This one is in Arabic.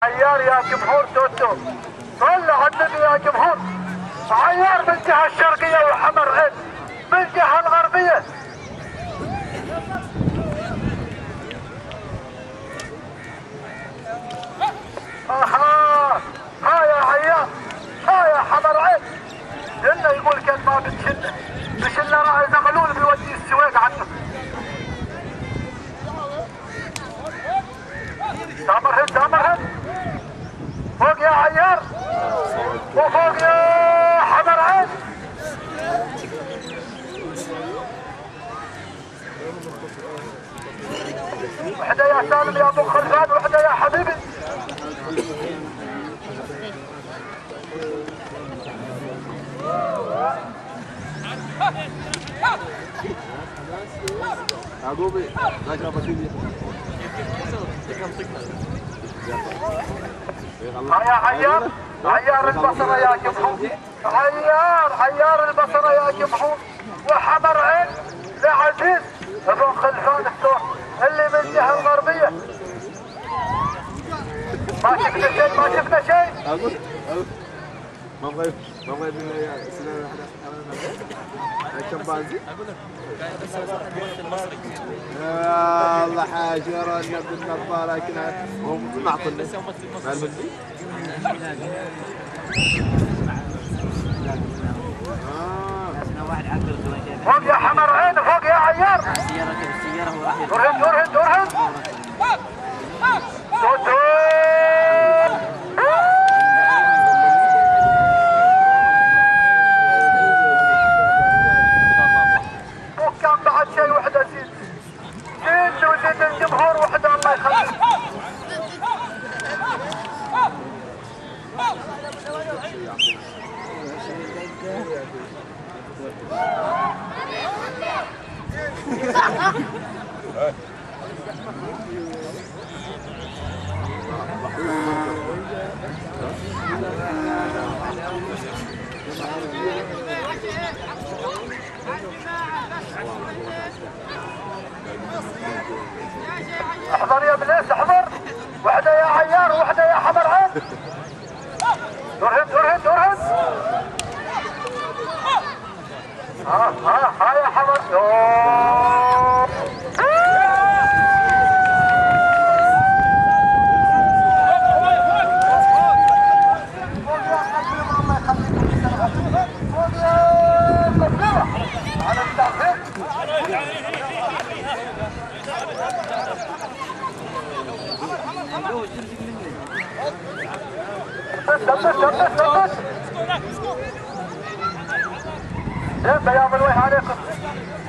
عيار يا جمهور توتو، صلوا على النبي يا جمهور. عيار من الجهه الشرقيه وحمر عين من الجهه الغربيه. ها يا عيار، ها يا حمر عين. انه يقول كلمه بشله راعي زغلول بيودي السويق عنه. دامر هند فوق يا عيار وفوق يا حمر عين. وحده يا سالم يا ابو خلفان، وحده يا حبيبي. عقوبي ما شاف فيديو. عيار البصره يا جمهور، عيار البصره يا جمهور. وحمر عين لعزيز ابو خلفان الثور اللي من الجهه الغربيه. ما شفنا شيء. اقول ما بغيت من سنان الشمبانزي. اقول لك المصري الله حاجر النبي النظاره كنا هو معطل بس هو ممثل مع مصري. المندي. فوق يا حمر عين، فوق يا عيار. ورهن توتو. وكان بعد شيء وحده زيد وزيد الجمهور وحده الله يخليك. احضر يا بليس احضر. وحده يا عيار وحده يا حمر عين. درهن ها يا حمر. ثبت. بياض الوجه عليكم.